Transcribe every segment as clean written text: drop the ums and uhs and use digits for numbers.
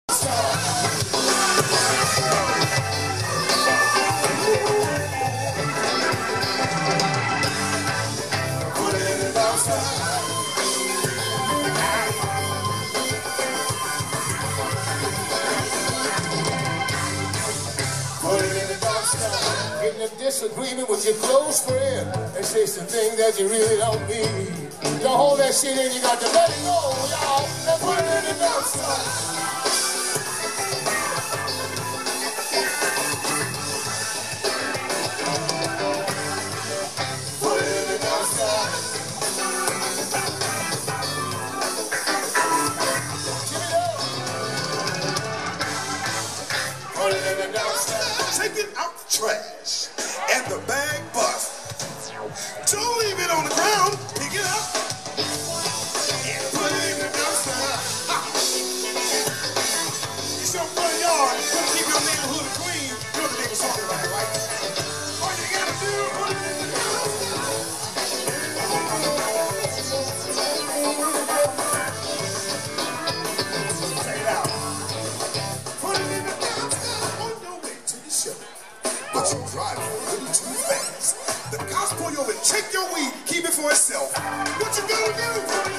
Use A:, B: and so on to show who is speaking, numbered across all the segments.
A: Getting a disagreement with your close friend and say some things that you really don't mean. Don't hold that shit in, you got to let it go, y'all, and put it in the dumpster. Put it in the dumpster. Give it up. Put it in the dumpster.
B: Take it out the trash and the bag bust. Don't leave it on the ground. Pick it up and put it in the dumpster. It's your front yard. You want to keep your neighborhood clean. You know what the neighbor's talking about, right? All you gotta do is put it in the dumpster. Check it out. Put it in the dumpster on your way to the show. But you're driving a little too fast. The cops pull you over and check your weed, keep it for itself. What you gonna do?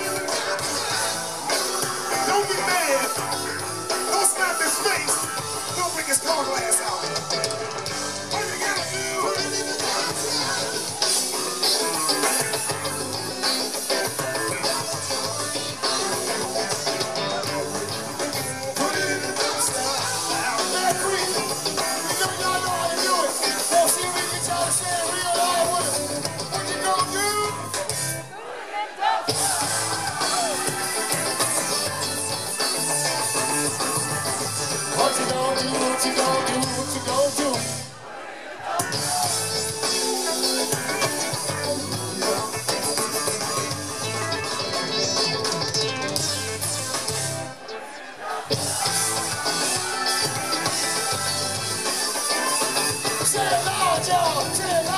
B: Don't get mad. Don't slap his face. Don't bring his car glass out. All you gotta do, put it in the dumpster. Put it in the dumpster.
A: Bear Creek, y'all know how to do it. Let's see if we can try to say it real loud with it. What you gonna do? What you gonna do? What you gonna do? What you gonna do? Say it loud, y'all. Say it loud.